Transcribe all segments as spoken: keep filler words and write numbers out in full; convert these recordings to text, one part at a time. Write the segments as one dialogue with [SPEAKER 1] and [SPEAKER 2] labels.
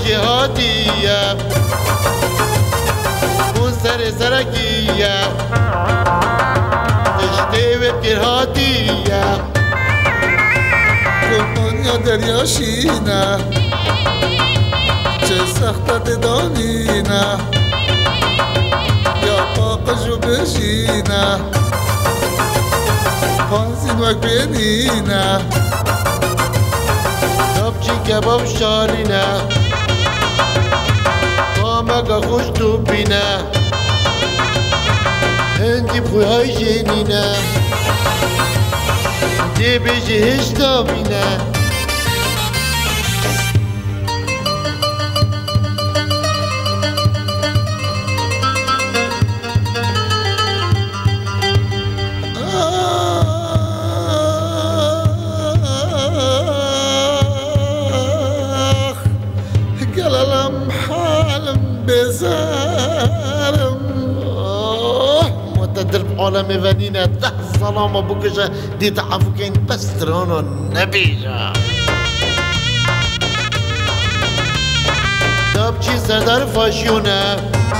[SPEAKER 1] که هاتیم اون سر سرکیم اشته و کرهاتیم
[SPEAKER 2] دنیا دریا شینه چه سختت دانینه یا پاقشو بشینه پانزین وک بینینه
[SPEAKER 1] کبچی کباب شالینه کامگا خوش تو بینه هندی بخوی های جنینه دی بیجی هشتا بینه
[SPEAKER 2] گلالم حالم بزارم
[SPEAKER 1] متدر بعالم ونینه ده سلام بکشه دی تعفو که این پسترانو نبیجه داب چی سردار فاشیونه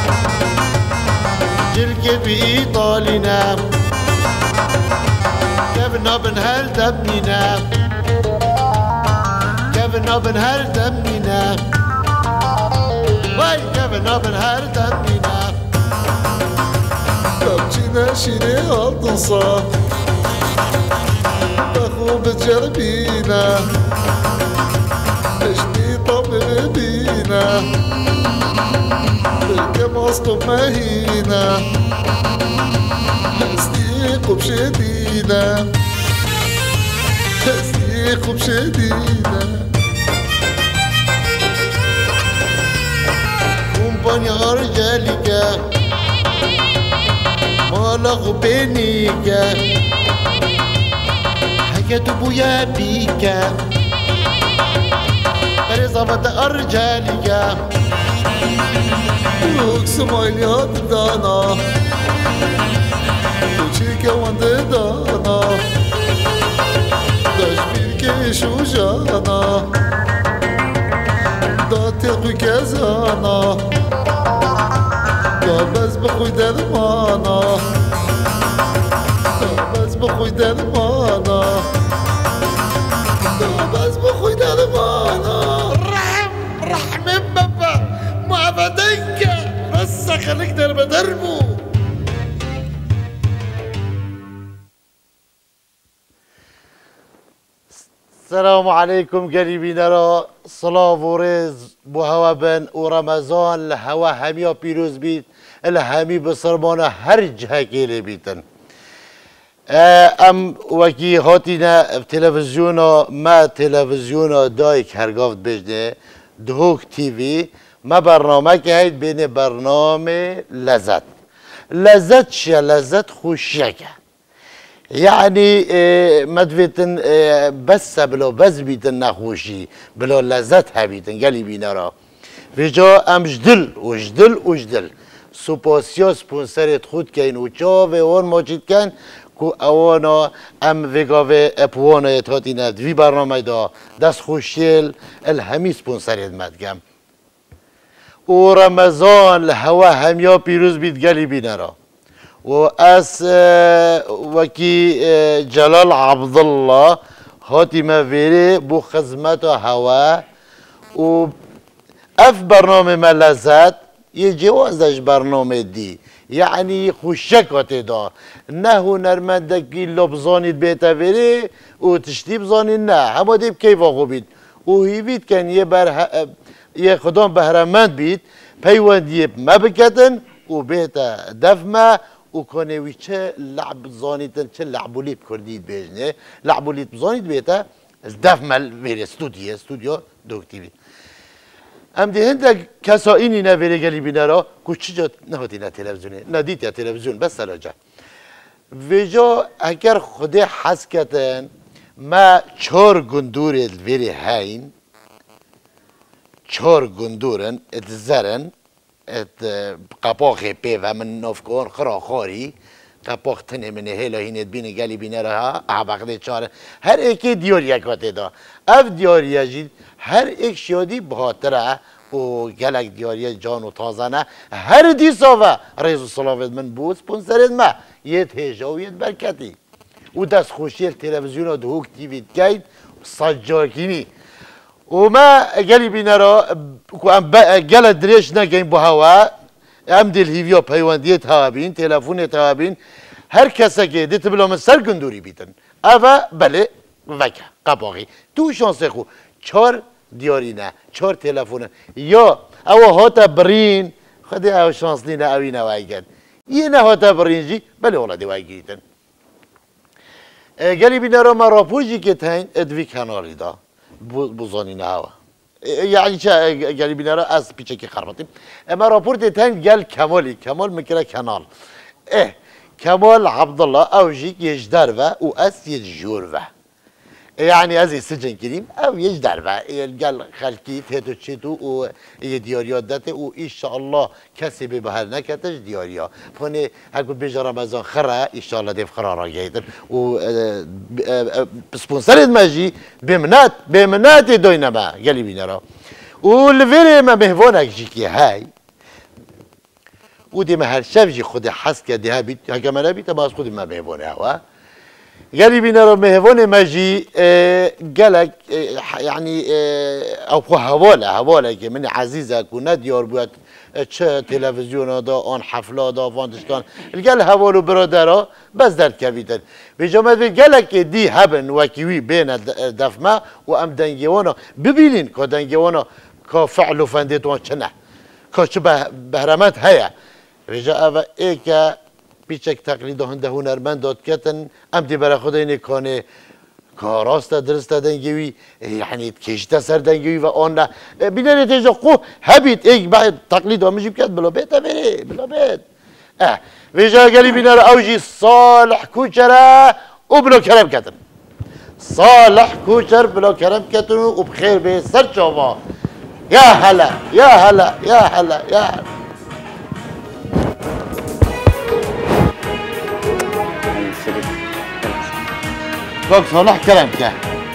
[SPEAKER 1] جلکه بی ایطالینه کف نابن هر دمینه کف نابن هر دمینه وای کف نابن هر دمینه
[SPEAKER 2] کبچی نشینه آلتنسا بخوب جربینه اشتی طب ببینه بلکه ماسکو مهینه هستی خوب شدیده هستی خوب شدیده
[SPEAKER 1] کمپانیا رجالیکه مالا خوبینیکه حکه تو بویا بیکه بر اضافت ارجالیکه
[SPEAKER 2] روکس مایلیات دانا کوچیک ونده دانا داشبیر که شوجانا دا تقوی کزانا دا بز بخوی درمانا دا بز بخوی درمانا دا بز بخوی درمانا
[SPEAKER 1] رحم رحم بابا معبدینکه بس خلق در بدرمو السلام عليكم قريبين را صلاة ورز بو هوا بن و رمضان الهوا هميا بيروز بيت الهمي بصرمانه هر جهه كيلي بيتن ام وكي هاتينا بتلفزيونا ما تلفزيونا دايك هرقافت بجنه دهوك تي في ما برنامه که هید بین برنامه لذت لذت شيا لذت خوشيكه يعني مدويتن بس بلو بس بيتن نخوشي بلو لذت هبيتن قالي بينا را في جا ام جدل وجدل وجدل سوباسيا سپونسرت خود كين وچا و اون ماجد كان كو اوانا ام ويگاوه اپوانا اتهاتينا دوي برنامه دا دست خوشيل الهمي سپونسرت مدگم و رمضان الهوا هميا پیروز بيت قالي بينا را و از وکی جلال عبدالله هاتی مفیری بو خدمت هوا و اف برنامه ملذت یه جوازش برنامه دی یعنی خوشکات دا نه هنرمندگی لبزانید بیتا ویری و تشتی بزانید نه همه دیب کیف آقو بید و هیوید کن یه, بر یه خدام بهرمند بید پیوندی ما بکتن و بیتا دفمه و کنه وی چه لعب زانیتن چه لعبولیت کردید بیجنه لعبولیت زانید بیتا دف مل ویره استودیو استودیو دوکتیوی ام دی هنده کسا اینی نویره گلی بینه را که چی جا نهاتی نه تلویزیونه ندید یا تلویزیون بس سراجه ویجا اگر خوده حس کتن ما چهار گندور ویره هین چهار گندورن ات زرن ات قپاقی پیو من نفکار خراخاری قپاق تنه من هلا هینت بینه گلی بینه را عبقده چاره هر ایکی دیار یکاته دا اف دیار یجید هر ایک شیادی بخاطره و گلک دیاری جان و تازه نه هر دیسا و ریز و صلافت من بود سپونسرت ما یه تیجا و یه برکتی و دست خوشی تلویزیون و دهوک تیوید گید سجاکینی و ما گلی بینه را گل دریش نگیم با هوا ام دل هیویا پیوندی تابین تلفن تابین هر کسی که دیت بلا من سر گندوری بیتن اوه بله وکه قباقی تو شانس خو چهار دیاری نه چهار تلفن یا او هاتا برین خدای او شانس نینه اوی نوای گد یه نه هاتا برین جی بله اولا دیوای گیتن گلی بینه را ما راپوجی که تاین ادوی کناری دا بوزانی نه هوا یعنی چه گلی بینه را از پیچه که خرباتیم اما راپورت تاین گل کمالی کمال میکره کنال اه کمال عبدالله اوجی یجدر و او اس یجور و يعني هذه سجن كريم او يجدر بقى قال خلكي تهتو تشيتو و دياريات داته و ان شاء الله كسي ببهر نكتش دياريا فاني هكو بيجا رمضان خرا ان شاء الله ديف خرارا جايتر و سبونسرت ماجي بمنات بمنات دوينما قالي بينرا و الفيري ما مهفونك جيكي هاي ودي ما هالشاف جي خدي حس كدي ها بيت هكا ما نبي تباس خدي ما مهفونه هوا قالي بينا رو مهفون ماجي قالك يعني او خو هواله هواله که من عزيزه كنا ديار بود چه تلفزيون دا آن حفله دا فانتشكان القال هوالو برادرها بس در كبيتن بجامعه قالك دي هبن وكيوي بين دفمه و ام دنگيوانا ببينين که دنگيوانا که فعل و فنديتوان چنه که چه بهرمت هيا رجا اوه ايكا پیچک تقلید هنده هنرمند داد کتن ام دی برای خود اینه کانه کاراست درست دنگوی یعنی کشته سر دنگوی و آن نه بینه تیجا قو هبید ایک بعد تقلید هم جیب کرد بلا بیت بره بلا بیت اه ویجا گلی بینه رو اوجی صالح کوچره و بلا کرم کتن صالح کوچر بلا کرم کتن و بخیر به سر چاوا یا هلا یا هلا یا هلا یا هلا باب صلاح كلامك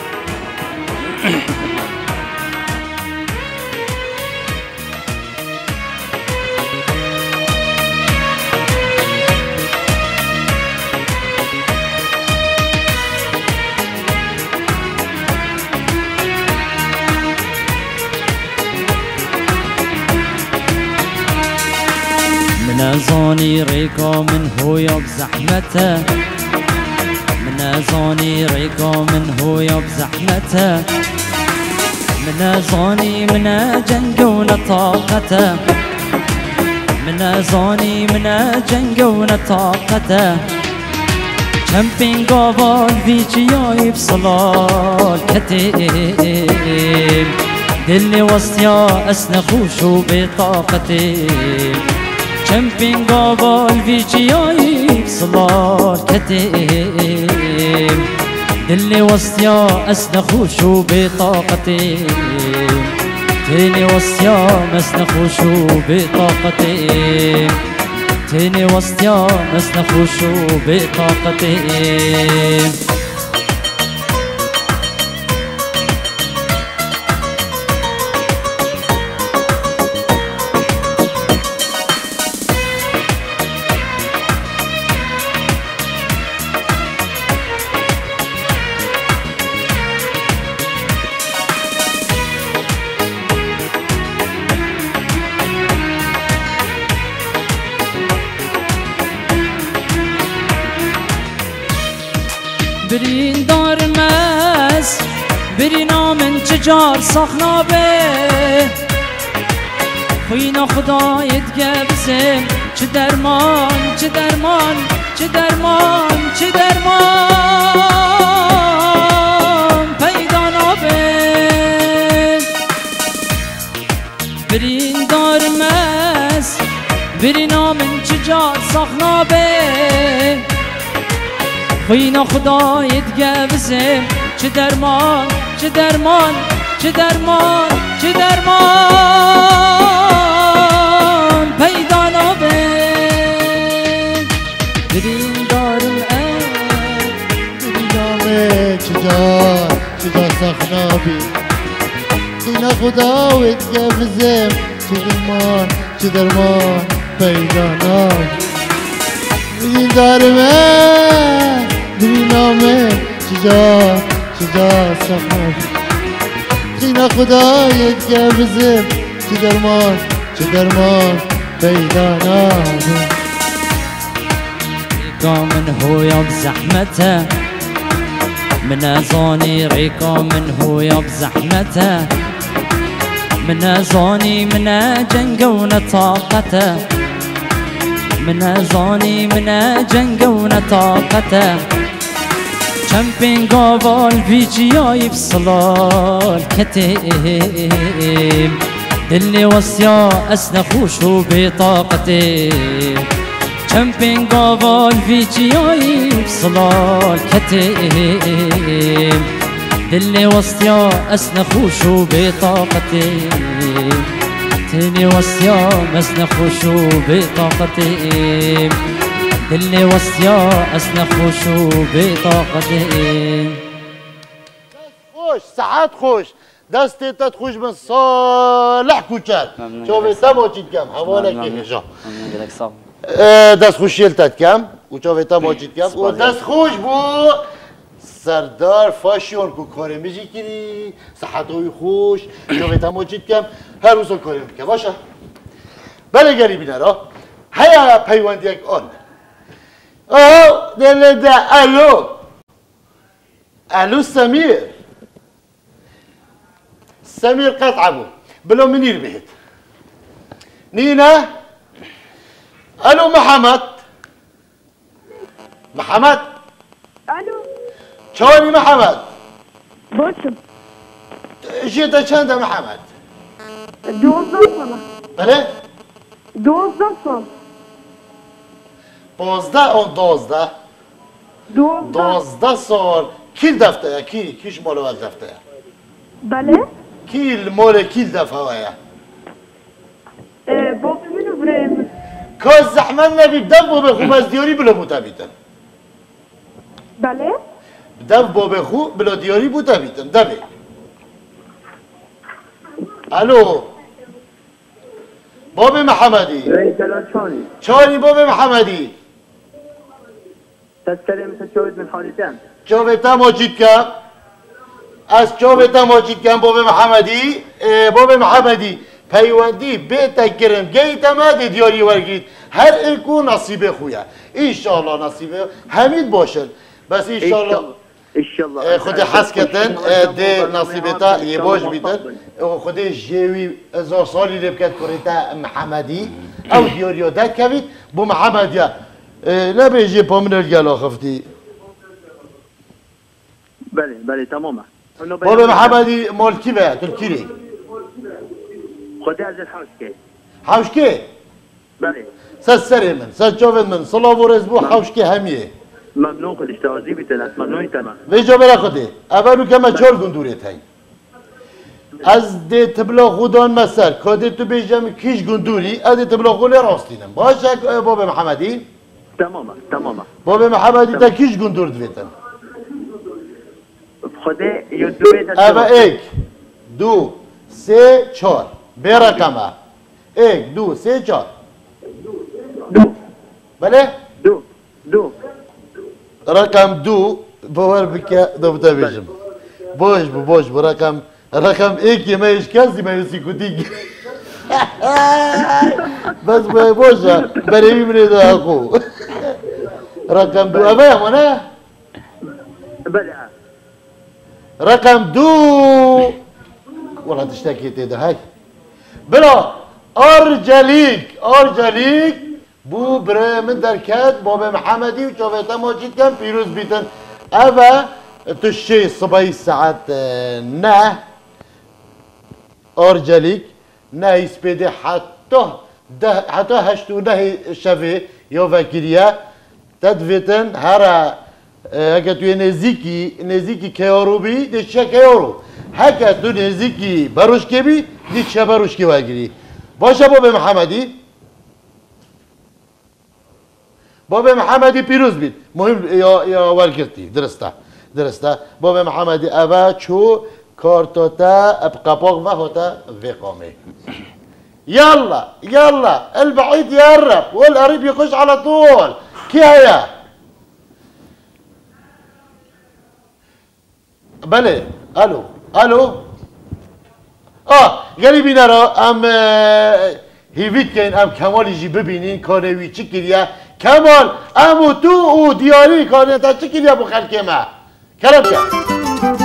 [SPEAKER 3] من أزاني ريكا من هويا بزحمته من أزاني ريكا من هويا بزحمته من أزاني من جنقون طاقته من أزاني من جنقون طاقته كم بين قابل ذيك جايب صلال كتيم دلي وسطيا أسنخوش بطاقتي كم بين قابل ذيك جايب صلال كتيم دلي وسطيا أسنخوش بطاقتي تاني وسطيا مسنخوش بطاقتي تاني وسطيا مسنخوش بطاقتي برين دار مس برينا من تجار صخنا به خوينا خدا يتقبسم چه درمان چه درمان چه درمان چه درمان پیدا نابه برين دار مس برينا من تجار صخنا به خوینا خدا يتقبسم چه درمان چه درمان چه درمان چه درمان پیدا نابه برین دار الان
[SPEAKER 2] برینامه چجا چجا سخنابی خوینا خدا و اتگفزم چه درمان چه درمان پیدا نام این دارمه دری نامه چجا چجا سخن خینا خدا اتگفزم چه درمان چه درمان پیدا نام
[SPEAKER 3] ريكا من هو يا بزحمته من ازاني ريكا من هو يا بزحمته من ازاني من جنقون طاقته من ازاني من جنقون طاقته چمپین گاوال ویجیای بصلال كتيم اللي وصيا اسنخوش بطاقتي چمپین گاوال ویجیای بصلال كتيم اللي وصيا اسنخوش بطاقتي تاني وصيا مسنخوش بطاقتي اللي وصيا اسنخوش بطاقتي
[SPEAKER 1] خوش ساعات خوش دستي تدخوش من صالح كوچر شوفي تمو چيت كم حوالك كيفجا دست خوش يلتت كم وشوفي تمو چيت كم ودست خوش بو سردار فاشیون کو کاری میجی کری صحتوی خوش شوفي تمو چيت كم هر روز کاری میکنه باشه بله گری بینه را هيا پیوندی آن آه دل ده الو الو سمير سمير قطعه بو بلو منير بهت نينا الو محمد محمد
[SPEAKER 4] الو
[SPEAKER 1] شلوني محمد
[SPEAKER 4] باشم
[SPEAKER 1] جيت چند محمد
[SPEAKER 4] دوازده ساله
[SPEAKER 1] بله
[SPEAKER 4] دوازده سال
[SPEAKER 1] پانزده اون دوازده
[SPEAKER 4] دوازده
[SPEAKER 1] دوازده سال کیل دفته کی کیش مال وقت دفته
[SPEAKER 4] بله
[SPEAKER 1] کیل مال کیل دفته ویا
[SPEAKER 4] بابا منو بریم
[SPEAKER 1] کاش زحمت نبی دب بابا خوب از دیاری بلا بوتا بیتن
[SPEAKER 4] بله
[SPEAKER 1] دب بابا خوب بلا دیاری بوتا بیتن دبی الو بابا محمدی چانی بابا محمدی
[SPEAKER 5] تذكري مثل شوية من حواليتين
[SPEAKER 1] جاوبتا ماجید کم از جاوبتا ماجید کم بابا محمدی بابا محمدی پیوندی بیتا گرم گیتا مده دیاری ورگید هر اکو نصیب خویه انشالله نصیبه همین باشن بس انشالله
[SPEAKER 5] انشالله
[SPEAKER 1] خود حس کتن ده نصیبتا یه باش بیتن خود جیوی ازار سالی لبکت کریتا محمدی او دیاریا دک کوید بو محمدیا نبیجی پامنر گلا خفتی
[SPEAKER 5] بله بله تماما
[SPEAKER 1] بابا محمدی مال کی به ترکی ری
[SPEAKER 5] خودی از الحوشکه
[SPEAKER 1] حوشکه
[SPEAKER 5] بله
[SPEAKER 1] سر سری من سر جاوید من صلاة و رزبو حوشکه همیه
[SPEAKER 5] ممنون خودش توازی بیتن ممنون تمام
[SPEAKER 1] ویجا برا خوده اولو که ما چار گندوریت هی از ده تبلا خودان مسر کاده تو بیجم کیش گندوری از ده تبلا خوله راستینم باشه بابا محمدی
[SPEAKER 5] تماما تماما
[SPEAKER 1] بابا محمدی تا کیش گندور دویتن
[SPEAKER 5] خودی یو دو بیت
[SPEAKER 1] اما ایک دو سه چار به رقمه ایک دو سه چار
[SPEAKER 5] دو
[SPEAKER 1] بله
[SPEAKER 5] دو دو
[SPEAKER 1] رقم دو باور بکه دوبته بیشم باش بو باش بو رقم رقم ایکی ما ایش کسی ما یسی کتی بس باشه برای میمونه دو اخو رقم دو اوه همونه
[SPEAKER 5] بله
[SPEAKER 1] رقم دو والله تشتكي تيدا هاي بلا ارجليك ارجليك بو برای من درکت بابا محمدی و چاویتا ماجید کن پیروز بیتن اوه تشي صباحی ساعت نه ارجليك نه اسپیده حتی ده حتی هشتو نه شوه یا وکیلیه تدویتن هر اگه توی نزدیکی نزدیکی کیارو بی دیشه کیارو هکه تو نزدیکی بروشکی بی دیشه بروشکی وگیری باشه بابا محمدی بابا محمدی پیروز بید مهم یا یا ورگرتی درسته درسته بابا محمدی اول چو كارتوتا بقباق ما هوتا في قامي يلا يلا البعيد يقرب والقريب يخش على طول كي هي بله الو الو اه قريبين را ام هیوید کن ام کمالی جی ببینین کانوی چی کریه کمال امو تو او دیاری کانه تا چی کریه بو خلکه ما کلام کرد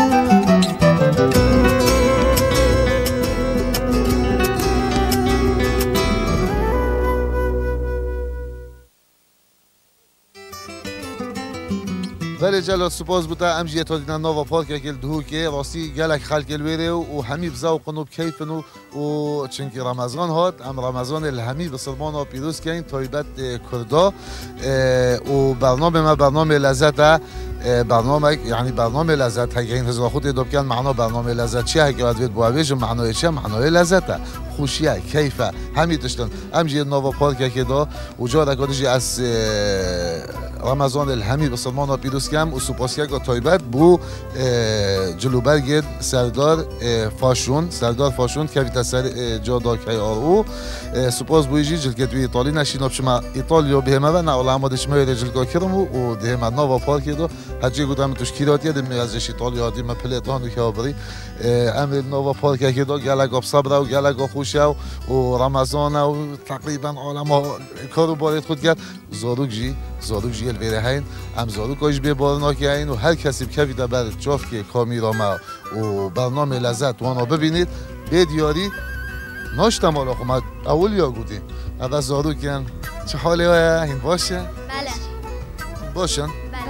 [SPEAKER 6] ولی جلال سپاس بوده امجی تا دیدن نوا پارک اکل دهو که راستی گلک خلق الویره و همی بزوقن و بکیفن و چنکی رمضان هات ام رمضان الهمی بسلمان و پیروز کن تایبت کردا و برنامه ما برنامه لذت برنامه یعنی برنامه لذت هایی این هزار خود اداب کن معنا برنامه لذت چیه هایی که باید بید بوهویج معنای چیه معنای لذته خوشیه کیفه همی داشتن امجی نوا پارک اکل دا و جا دکادشی از رمضان الهمی بسلمان و پیروز کم و سپاسگزار تایبت بو جلوبرگ سردار فاشون سردار فاشون که ویت سر جادا کی آرو سپاس بویجی جلکت وی ایتالی نشین آب شما ایتالیا به همه و نه اول عماد شما یه جلکا کرم و ده هم نوا پارک دو هجی گفتم توش کیراتی دم ازش ایتالیا دیم پلیتان و کابری امر نوا پارک که دو گلگ آب صبر و گلگ خوشه و رمضان و تقریبا عالم کارو بارید خود کرد زاروک جی زاروک جی الویره هین ام زاروک آج به بارنا که این و هر کسی که ویدا بر جاف که کامیرا و برنامه لذت وانا ببینید به دیاری ناشتم حالا خب اول یا گودیم اول زاروک کن چه حالی های این باشه؟
[SPEAKER 7] بله
[SPEAKER 6] باشن؟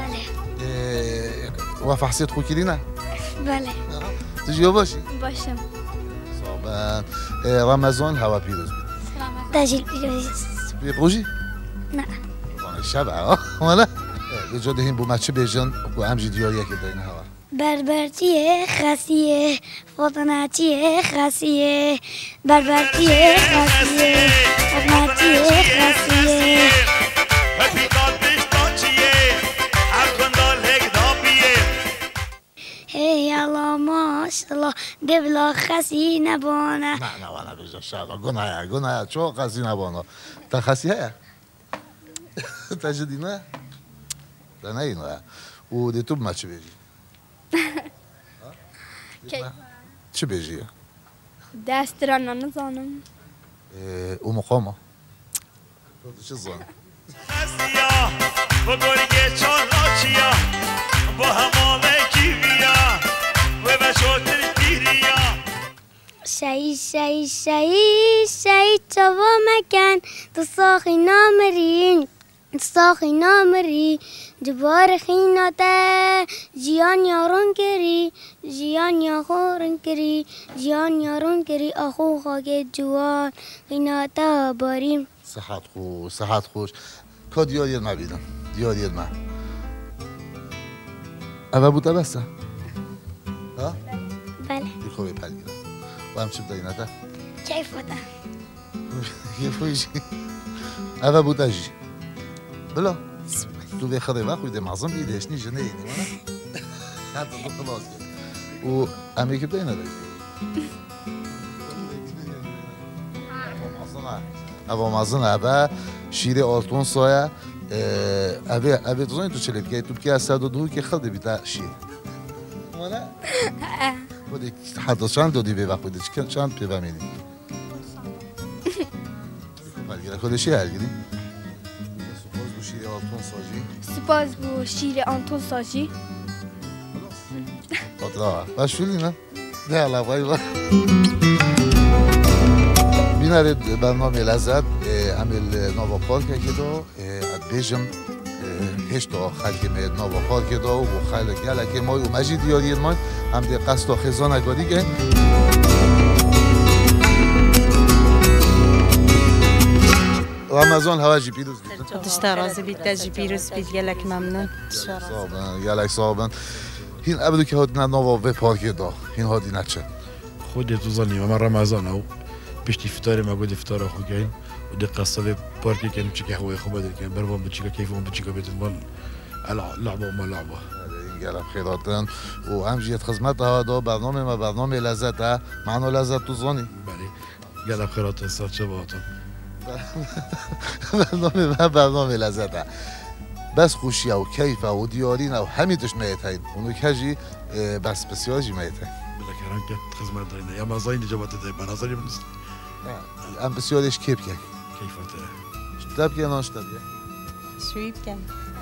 [SPEAKER 7] بله
[SPEAKER 6] و فحصیت خو کردی نه؟
[SPEAKER 7] بله
[SPEAKER 6] تو جیا باشی؟
[SPEAKER 7] باشم
[SPEAKER 6] صابن رمضان هوا پیروز بید
[SPEAKER 7] دجیل پیروز
[SPEAKER 6] بی بروجی؟
[SPEAKER 7] نه
[SPEAKER 6] شبه ها مالا اجا دهیم بو مچه بیجن و همجی دیاریه که دارین هوا
[SPEAKER 7] بربرتیه خاصیه فاطناتیه خاصیه بربرتیه خاصیه فاطناتیه خاصیه هی الله ماشالله دبلا خاصی نبانه
[SPEAKER 6] نه نه وانا بیجا شبه گناه گناه چو خاصی نبانا تا خاصی هیا تا جدی نه تا نه اینو و دی تو بمچه بیجی چه بیجیه؟
[SPEAKER 7] دست را نزانم
[SPEAKER 6] او مقامه تو چه زن؟
[SPEAKER 8] خسیا با گرگه چالاچیا با هماله کیویا و بشوتر دیریا
[SPEAKER 7] شایی شایی شایی شایی چوا مکن تو ساخی نامرین ساخی نامری جبار خیناته جیان یارون کری جیان یارون کری جیان یارون کری آخو خاک جوان خیناته باریم
[SPEAKER 6] صحت خوش صحت خوش که دیارید ما بیدم دیارید ما اول بوده بسته؟ ها؟
[SPEAKER 7] بله
[SPEAKER 6] یه خوبی پل گیرم و هم چی بدهی نده؟
[SPEAKER 7] چای فوتا
[SPEAKER 6] یه خویشی اول بوده جی بلا تو به خدا وقت بیده معظم بیدهش نیجه نه اینی مانا حتی تو خلاص کرد و امی که بدهی نده اوا مازن اوا شیر آلتون سایه اوه اوه تو زنی تو چلیب که تو بکی از سد و دو که خلده بیتا شیر مانا؟ بودی حتی چند دادی به وقت بودی چند پیوه میدی؟ بلگیره خودشی هرگیری؟ سپاس بو شیر آلتون ساجی
[SPEAKER 7] سپاس بو شیر آنتون ساجی
[SPEAKER 6] خاطره باش شولی نه؟ نه الله بای بای بینارید برنامه لذت عمل نوا پارک که دو بیجم هشتا خلق مید نوا پارک دو و خلق گلک مای و مجید یاری ما هم دی قصد و خزان اگاری که رمضان هوا جی پیروز بید
[SPEAKER 9] دشتا رازی بید تجی پیروز بید گلک ممنون
[SPEAKER 6] صابن گلک صابن هین ابدو که هادی نوا و پارک دو هین هادی نچه
[SPEAKER 10] خودت تو زنی و من رمضان او پشتی فتاره ما گفت فتاره خو کن و دی قصه پارکی کنیم چی که هوای خوب داری کن بروام بچیکا کیفم بچیکا بیتن مال لعبه ما لعبه
[SPEAKER 6] گلم خیراتن و همجیت خدمت ها دا برنامه ما برنامه لذت ها معنا لذت تو زانی
[SPEAKER 10] بله گلم خیرات سر چه باهاتون
[SPEAKER 6] برنامه ما برنامه لذت ها بس خوشی و کیف و دیارین و همین توش میتین اونو کجی بس بسیاری میتین
[SPEAKER 10] بله کران که خدمت دارین یا مزاین جوابت دای بنظری بنست
[SPEAKER 6] ام بسیارش کیف که
[SPEAKER 10] کیفاته
[SPEAKER 6] شتاب که ناشتاب یه
[SPEAKER 9] شویب کن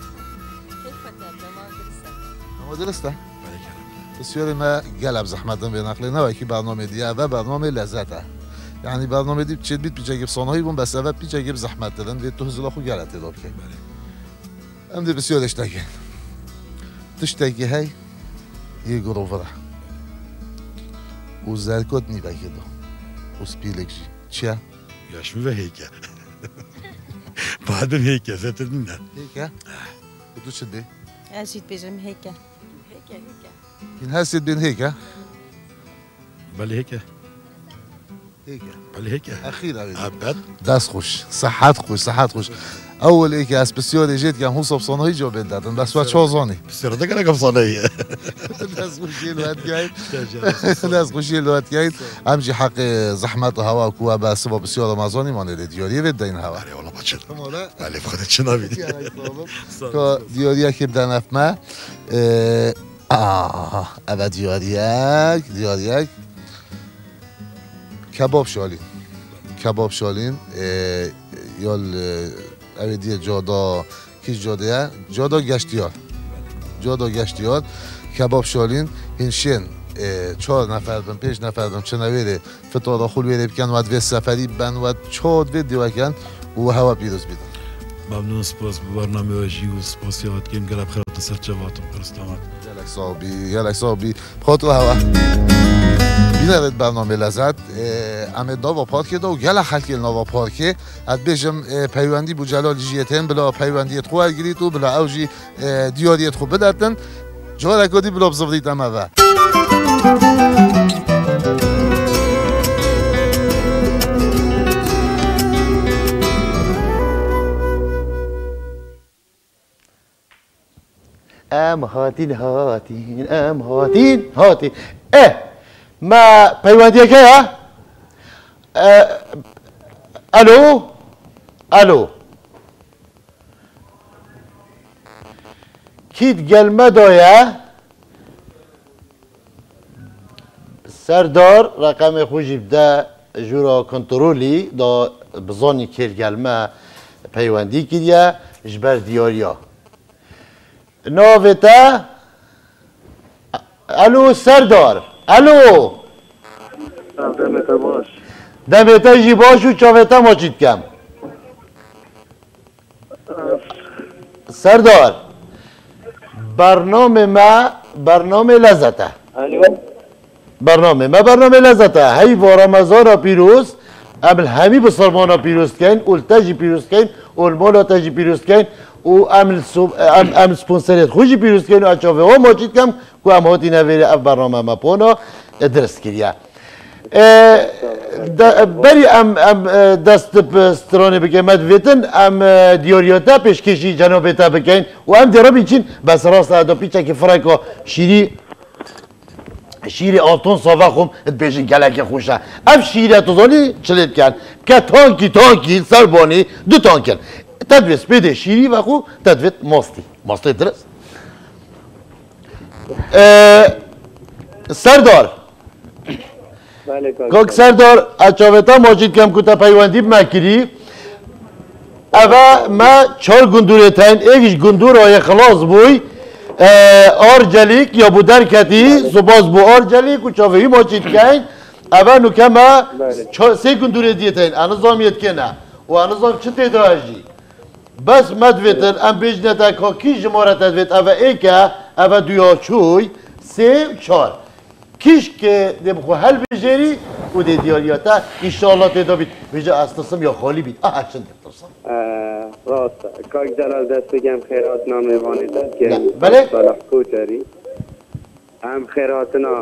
[SPEAKER 6] اما درسته بسیاری ما گلب زحمتم به نقل نوعی که برنامه دیگه و برنامه لذته یعنی برنامه دی چه بیت پیچه گیب سانهایی بون بس اول پیچه گیب زحمت دادن و تو هزلا خو گلت داد که ام دی بسیارش تاگه تشتاگه های یه گروه و زرکت نی بگه دو و سپیلک جی چیه؟
[SPEAKER 10] یاشمی و هیکه بعدم هیکه زیتر نه
[SPEAKER 6] هیکه؟ و تو چه دی؟
[SPEAKER 9] ازید بجم هیکه
[SPEAKER 6] این هستید بین هیکه؟
[SPEAKER 10] بله هیکه
[SPEAKER 6] هیکه
[SPEAKER 10] بله هیکه
[SPEAKER 6] اخیرا
[SPEAKER 10] ابد
[SPEAKER 6] دست خوش صحت خوش صحت خوش اول ای که از بسیار جد که هم صبح صانهایی جا بدادن بس و چازانی
[SPEAKER 10] بسیار دیگه نگم صانهایی
[SPEAKER 6] دست خوشی لوحت گاید دست خوشی لوحت گاید همجی حق زحمت هوا کوه به سبا بسیار رمضانی مانده دیاری بده این هوا
[SPEAKER 10] بله والا بچه بله بخواد چه نبیدی
[SPEAKER 6] که دیاری که بدن افمه آه اول دیاری دیاری کباب شالین کباب شالین یال اویدی جادا کیش جاده جادا گشتیار جادا گشتیار کباب شالین هنشین چهار نفر بن پنج نفر بن چنویره فطار خول ویره بکن و دوی سفری بن و چهار وی دیو کن و هوا پیروز بیدن
[SPEAKER 10] ممنون سپاس به برنامه وشی و سپاس یاد کن گلب خیرات سر چواتم پرستامت
[SPEAKER 6] یلک صاحبی یلک صاحبی خاطر هوا بینرد برنامه لذت امید نوا پارک دا و گل خلک نوا پارک از بیشم پیوندی بو جلال جیتن بلا پیوندیت خو گیرید و بلا اوجی دیاریت خو بدتن جا رکودی بلا بزودید اما و
[SPEAKER 1] ام هاتین هاتین ام هاتین هاتین اه ما پیوندی که ها الو الو کیت گلمه دایه سردار رقم خوشی بده جورا کنترولی دا بزانی کل گلمه پیوندی کردیه جبر دیاریا ناوتا الو سردار الو
[SPEAKER 5] دمتا باش
[SPEAKER 1] دمتا جی باش و چاوتا ماچید کم سردار برنامه ما برنامه لذته برنامه ما برنامه لذته هی و رمضان پیروز قبل همی بسرمانا پیروز کن اول تجی پیروز کن اول مولا تجی پیروز کن و عمل سوب ام ام سپانسریت خوشی پیروز کن و اچافه ها ماچید کم که ام هاتی نویره اف برنامه ما پونا درست کریه بری ام ام دست پسترانه بکن مدویتن ام دیاریاتا پیشکشی جنابتا بکن و ام درا بیچین بس راست ادا پیچه که فرکا شیری شیری آتون صافا خوم بیشین گلک خوشه ام شیری اتوزانی چلید کن که تانکی تانکی سربانی دو تانکن تدویس بده شیری و خو تدویت ماستی ماستی درست سردار گوک سردار اچاوتا ماجید کم کتا پیوندی مکری اوه ما چهار گندوره تاین ایکش گندور های خلاص بوی آر جلیک یا بودر کتی سپاس بو آر جلیک و چاوهی ماجید کن اوه نو که ما سه گندوره دیه تاین انظام یت کنه و انظام چه تداجی بس مدویتن ام بیجنتا که کی جماره تدویت اوه ایکه اوه دویا چوی سه چهار کیش که دم خو حل بجری و دی دیاریاتا انشالله تدا بید بجا استرسم یا خالی بید آه چند استرسم
[SPEAKER 5] راست کاک جلال دست بگم خیرات نام وانیده که
[SPEAKER 1] بله
[SPEAKER 5] صالح کوچری هم خیراتنا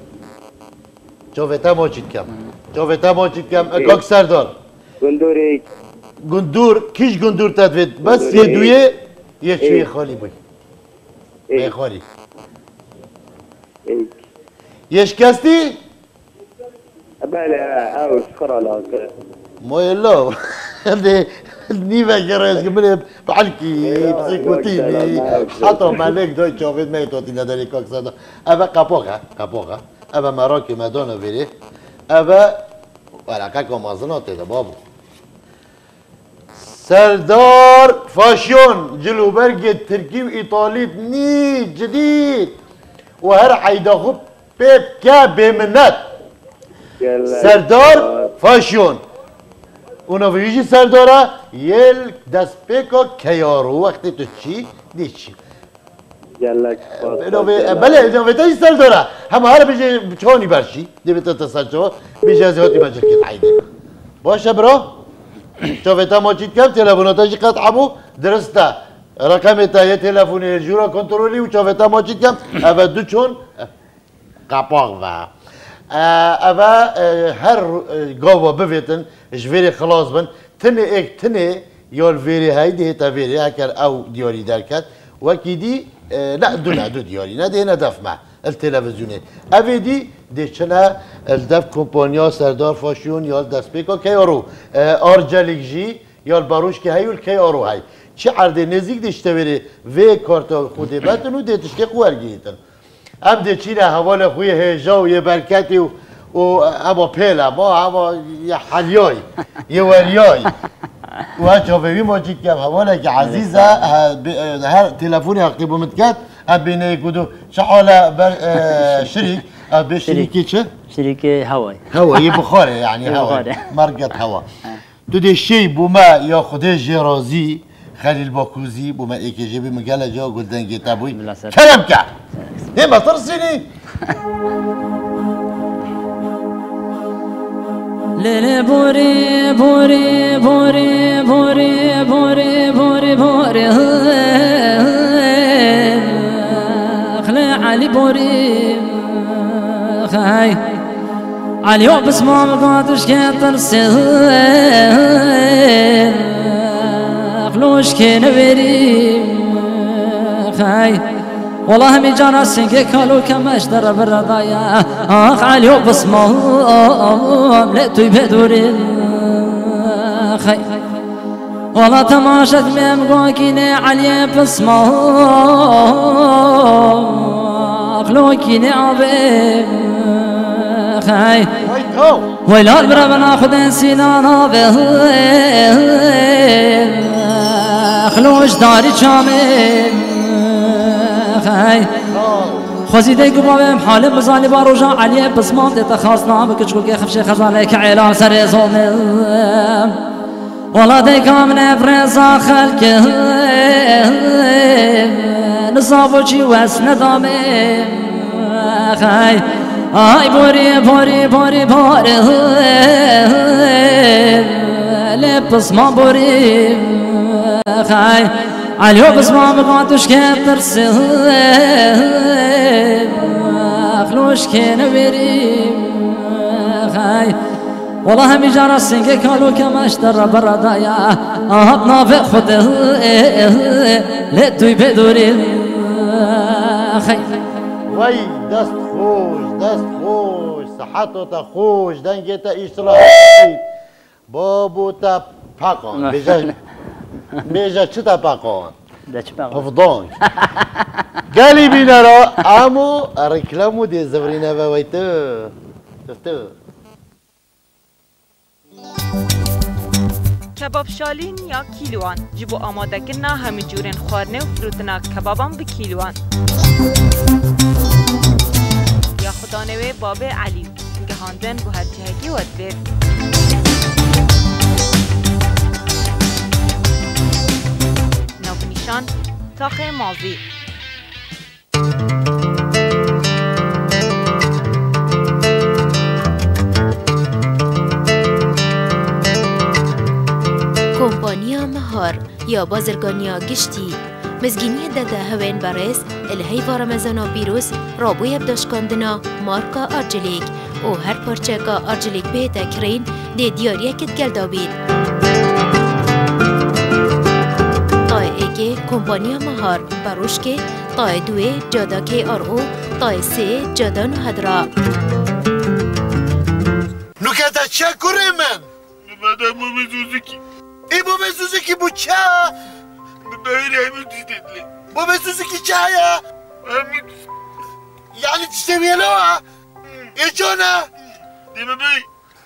[SPEAKER 1] جاوتا ماجید کم جاوتا ماجید کم کاک سردار
[SPEAKER 5] گندوری
[SPEAKER 1] گندور کیش گندور تدوید بس یه دویه یه چوی خالی بود یه خالی
[SPEAKER 5] ایک
[SPEAKER 1] یشکستی؟
[SPEAKER 5] بله او شخرا لاکه
[SPEAKER 1] مویلو ده نیوه گرایش که منه بحلکی بسیکوتینی حتی ملک دوی چاوید میتوتی نداری کاک سادا اوه قپاقه قپاقه اوه مراکی مدانو بری اوه ورقه که مازناته ده بابو سردار فاشیون جلوبرگ ترکی و ایطالیت نی جدید و هر عیده خوب پیب که بمنت سردار فاشیون اونا ویژی سرداره یل دست پیکا کیارو وقتی تو چی دی چی
[SPEAKER 5] گلک
[SPEAKER 1] بله اینو تایی سرداره همه هر بیجه چانی برشی دی بیتا تسلچه بیجه از هاتی مجل کت عیده باشه برا شوفتا ما چیت کم تلفوناتاش قطع بو درسته رقم تا یه تلفونی الجورا کنترلی و شوفتا ما چیت کم اوه دو چون قپاق و اوه هر گاوا بفیتن جویری خلاص بن تنه ایک تنه یال ویری های ده تا ویری هکر او دیاری در کد وکی دی لا دو نه دو دیاری نه ده ندف ما التلفزیونه اوه دی ده چنه الدف کمپانیا سردار فاشیون یال دست پیکا که یارو آرجلیک جی یال باروش که هیول که یارو های چه عرض نزدیک داشته بری و کارت خودی بتن و ده تشکی قوار گیتن ام ده چینه حوال خوی هجا و یه برکتی و و اما پیلا ما اما یه حلیای یه وریای و هچه ما چید کم حواله که عزیزه هر تلفونی حقی بومد هم بینه کدو چه حاله شریک به شریکی چه؟
[SPEAKER 11] شريك هواي
[SPEAKER 1] هوا بخاره يعني هوا مرقة هوا تو ده شيء بوما يا خده جرازي خليل باكوزي بوما ايكي جيبي مقالة جا قلدن جيتابوي كلام كا هما ترسيني
[SPEAKER 3] ليلي بوري بوري بوري بوري بوري بوري بوري خلي علي بوري خاي علي بس ما مقاتش كتر سهل خلوش كنا بري خاي والله همي جانا سنك كالو كماش در برضايا اخ علي بس ما لا توي بدوري خاي والله تماشت ميم قاكيني علي بس ما خلوكيني عبي خاي ويلا البرا بناخد سنانا به خلوش داري شامل خاي خوزي ديك بابم حالي بزاني باروجا علي بس ما بدي تخاصنا بك تقول كيف خفشي خزالك عيلان سري زومل والله ديك من افريزا خلك نصابوشي واسنا دامي خاي آي بوري بوري بوري بوري لبس ما بوري خاي عليو بس ما بقاتوش كتر سهل خلوش كينا بيري خاي والله همي جارا سنجي كالو كماش در برادايا آهات نافع خده لتوي بدوري خاي
[SPEAKER 1] وای دست خوش دست خوش صحتو تا خوش دنگی تا اشتراک بابو تا پاکان بیجا بیجا چه تا پاکان حفظان قالی بینا را امو رکلامو دی زبرینه بویتو تفتو
[SPEAKER 12] کباب شالین یا کیلوان جبو آماده کنا همی جورن خوارنه و فروتنا کبابم به کیلوان یا خدا نوی باب علی گهاندن بو هر جهگی ود بیر نو نشان تاخ ماضی
[SPEAKER 13] کمپانیا مهار یا بازرگانیا گشتی مزگینی داده هوین برس الهی و رمضان پیروز رابوی بداشکاندنا مارکا آرجلیک و هر پرچه که آرجلیک بهتا کرین دی دیاریه کت گل دابید آی ایگه کمپانیا مهار بروش که طای دوی جادا کی آر او طای سه جادا نو هدرا
[SPEAKER 1] نکته چه کره من؟
[SPEAKER 8] بده بوم زوزکی
[SPEAKER 1] ای بوم زوزکی بو چه؟
[SPEAKER 8] ببین همین دیدلی
[SPEAKER 1] بوم زوزکی چه یا؟
[SPEAKER 8] همین
[SPEAKER 1] یعنی تشتویه لو ها؟ ای جانا؟
[SPEAKER 8] دیمه بی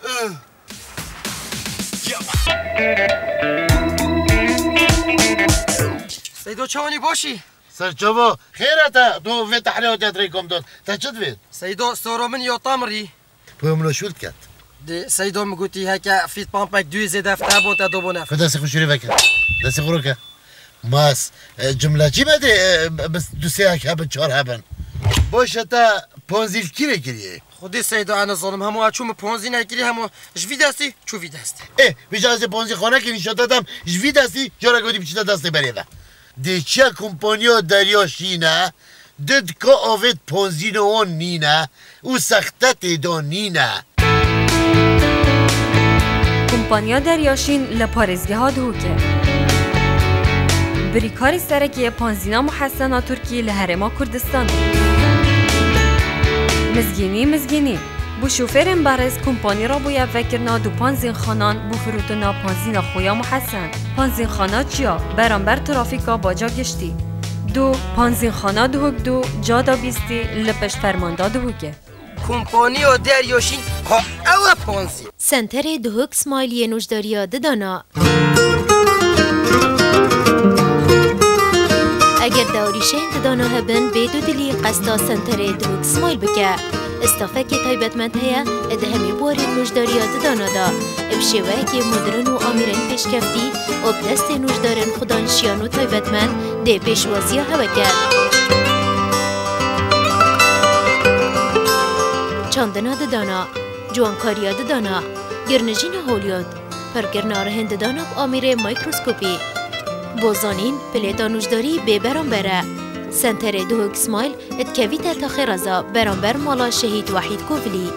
[SPEAKER 11] سیدو چوانی باشی؟
[SPEAKER 1] سرچوبو خیرته دو وی تحلیات یادریکم داد تا چه دوید؟
[SPEAKER 11] سیدو سورو من یا تامری
[SPEAKER 1] بوملو شود کت
[SPEAKER 11] دی سیدو مگوتی هکا فیت پامپک دوی زیده افته بون تا دو بونه
[SPEAKER 1] فداسی خوشوری بکن دستی خورو که ماس جمله چی بده بس دو سه هک هبن چهار هبن باشه تا پانزیل کی نگیریه؟
[SPEAKER 11] خودی سیدو انا ظالم همو اچوم پانزی نگیری همو جوی دستی چوی دستی
[SPEAKER 1] اه بیجا از پانزی خانه که نشان دادم جوی دستی جارا گودی بچیده دستی بریده دی چه کمپانیا دریاشینه دد که آوید پانزی نوان نینه او سختت دان نینه
[SPEAKER 14] کمپانیا دریاشین لپارزگه ها دوکه بریکاری سرکی پانزینا محسنا ترکی لهرما کردستان مزگینی مزگینی بو شوفرین بارز کمپانی را بویا فکرنا دو پانزین خانان بو فروتنا پانزینا خویا محسن پانزین خانا چیا برانبر ترافیکا باجا گشتی دو پانزین خانا دوک دو جادا بیستی لپش فرماندا دوکه
[SPEAKER 11] کمپانی و دریاشین ها اوه پانزی
[SPEAKER 13] سنتر دهوک سمایلی نوشداریا ددانا اگر داوریشین ددانا هبن بیدو دلی قصدا سنتر دهوک سمایل بکه استافه که تایبتمند هیا اده همی بواری نوشداریا ددانا دا ابشوه که مدرن و آمیرن پیش کفتی و بدست نوشدارن خدانشیان و تایبتمند ده پیشوازی هوا کرد چاندنا ددانا جوانکاریا ددانا گرنجین هولیود پرگرنا رهند ددانا آمیر مایکروسکوپی بوزانین پلیتا نوشداری به برانبره سنتر دوهوک سمایل اتکویت تا خیرازا برانبر مالا شهید وحید کوفلی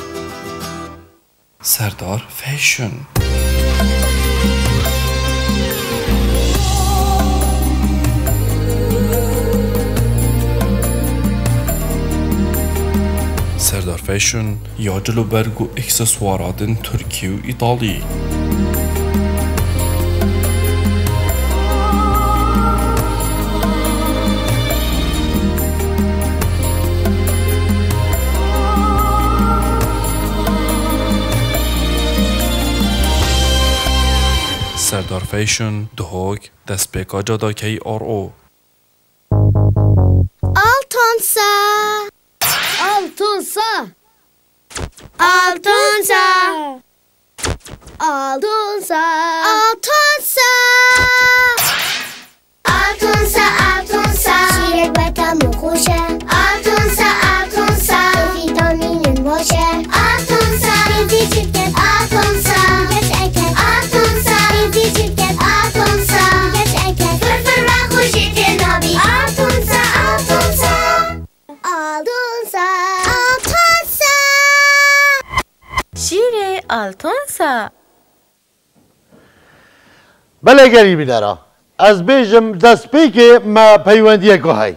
[SPEAKER 15] سردار فیشن سردار فیشن یا جلوبرگ و اکسسوارات ترکی و ایتالی سردار فیشن دهوک دست پیکا جادا کی آر او
[SPEAKER 16] آلتونسا آلتونسا آلتونسا آلتونسا آلتونسا آلتونسا آلتونسا شیرک بطعم خوشه آلتونسا آلتونسا ویتامین باشه آلتونسا ریزی چیکن آلتونسا گش اکن آلتونسا ریزی چیکن آلتونسا گش اکن فرفر و خوشی تنابی آلتونسا آلتونسا آلتونسا آلتونسا
[SPEAKER 9] شیر آلتونسا
[SPEAKER 1] بله گریبی دارا از بیجم دست پی که ما پیوندیه که های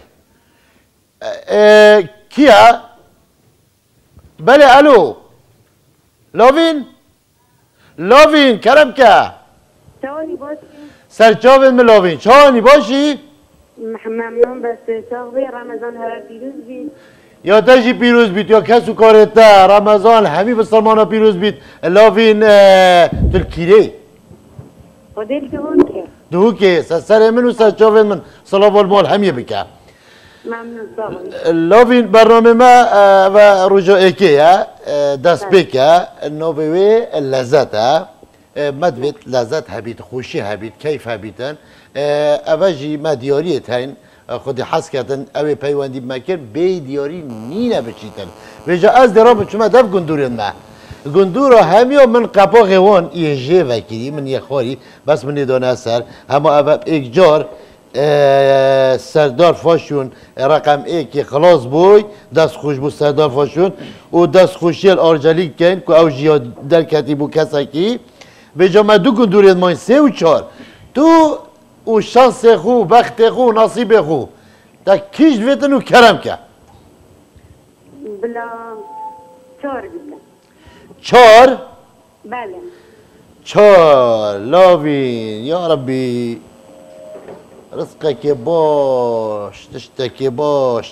[SPEAKER 1] کیا؟ بله الو لاوین؟ لاوین کرم که؟
[SPEAKER 4] چاوانی باشی؟
[SPEAKER 1] سرچاوین من لاوین چاوانی باشی؟
[SPEAKER 4] ممنون بس چاوی رمضان هر پیروز بید
[SPEAKER 1] یا تجی پیروز بید یا کسو کارت رمضان همی بسلمان پیروز بید لاوین تلکیره
[SPEAKER 4] خودل دهون که
[SPEAKER 1] دهو که سر من و سرچاوین من صلاح والمال همیه بکه
[SPEAKER 4] ممنون ساقی
[SPEAKER 1] لاوین برنامه ما و رجوع ایکه دست بکه نوبوی لذت مدوید لذت هبید خوشی هبید کیف هبیدن اوجی ما دیاری تاین خودی حس کردن اوی پیوندی مکر بی دیاری نینه بچیتن ویجا از درام چما دف گندورین ما گندورا همیو من قپا غوان یه جه وکیری من یه خواری بس من دانه سر اما اوه ایک جار سردار فاشون رقم ایک خلاص بوی دست خوش بو سردار فاشون و دست خوشی الارجلیک کن که او جیا در کتی بو کسا کی به جامعه دو گندورید ماین سه و چار تو و شانس خو بخت خو نصیب خو تا کیش دویتن و کرم که
[SPEAKER 4] بلا چهار بیتن
[SPEAKER 1] چهار
[SPEAKER 4] بله
[SPEAKER 1] چهار لاوین یا ربی رزقك باش تشتكي باش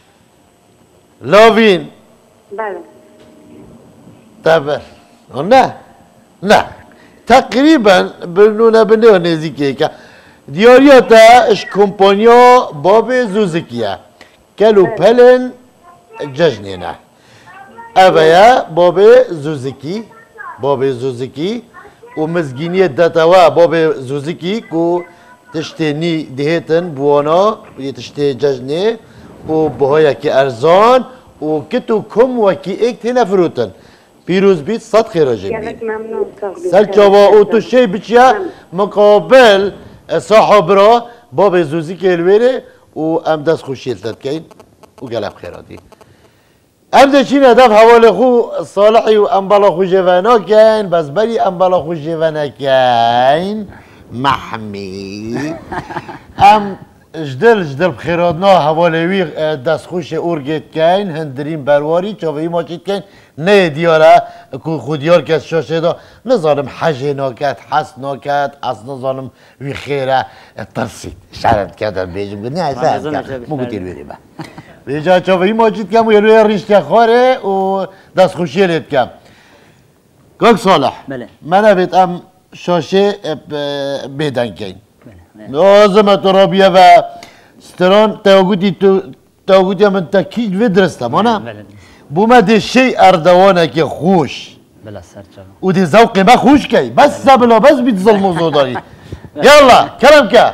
[SPEAKER 1] لاوین
[SPEAKER 4] بله
[SPEAKER 1] تبر نه نه تقریبا بنونه بنه نزدیکه که دیاریاتا اش کمپانیا باب زوزکیه کلو پلن ججنینه اویا باب زوزکی باب زوزکی و مزگینی دتوا باب زوزکی کو تشتینی دهتن بوانا و تشتی ججنه و بهایا که ارزان و کتو کم و کی ایک تینا فروتن پیروز بیت صد خیره جمعی سل چاوا او تو شی بچیا مقابل صاحب را باب زوزی که الویره و ام دست خوشیل تد کین و گلب خیراتی ام ده چین هدف حوال خو صالحی و ام بالا خو جوانا کین بس بری ام بالا خو جوانا کین محمی ام جدل جدل بخیراتنا حوالوی دست خوش اورگت کین هندرین برواری چاوی ماچید کین نه دیاره که خودیار کس شاشه دا نظالم حجه ناکت حس ناکت از نظالم وی خیره ترسید شرط کردن بیجم گفت نه ایسا مو گوتیر بریم بیجا چاوی ماچید کم و یلوی ریشت خواره و دست خوشی لید کم کاک صالح من بیت ام شاشه بیدن کین لازم ترابیه و ستران تاگودی تو تاگودی من تاکید و درسته مانه بومده شی اردوانه که خوش
[SPEAKER 3] بلا سرچه
[SPEAKER 1] و دی ذوق ما خوش کی بس بلا بس بیت ظلم و زوداری یالا کرم که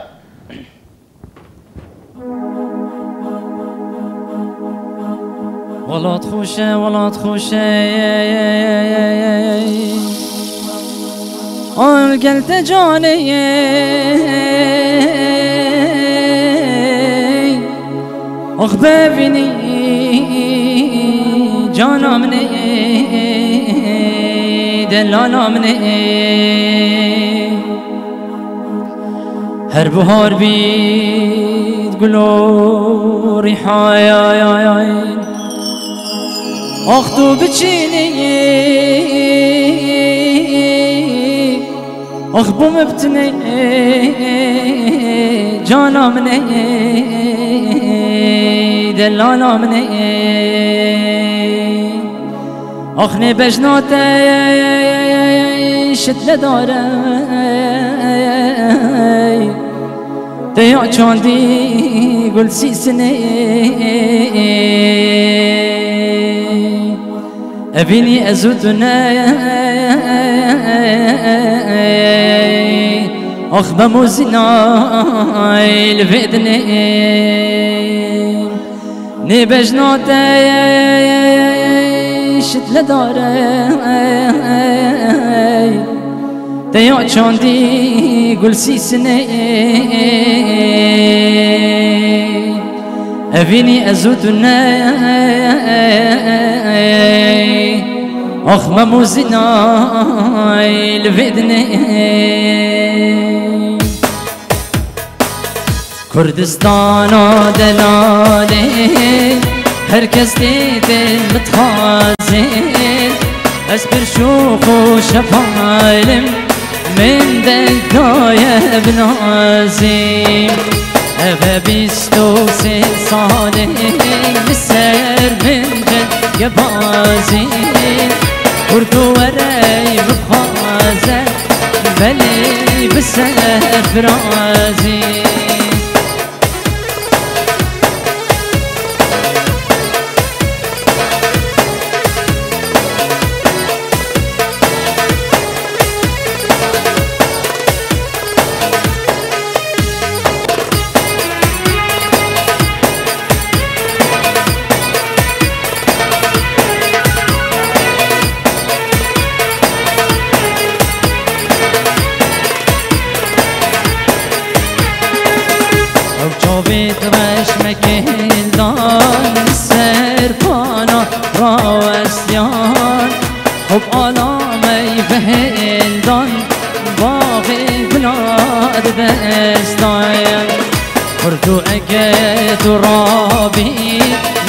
[SPEAKER 3] ولات خوشه ولات خوشه آن قلت جاني أخبابني جانا مني دلانا مني هر بهار بيت قلو ريحايا يا يا أخطو بتشيني أخبو مبتني جانا مني دلانا مني أخني بجناتا شتل دارا تيا چاندي قل سيسني أبيني أزودنا أخ بموزنا الفدني نبجنا تيشت لداري تيا چاندي قل سيسني أبيني أزودنا أخ مموزنا الفدني كردستان دلالي هركز ديدن متخازن أسبر شوخ وشفايلم من دقايا بنازم أبا بيستو سي صالح بسر من جد يبازم وردو وراي بخازة بلي بسف رازي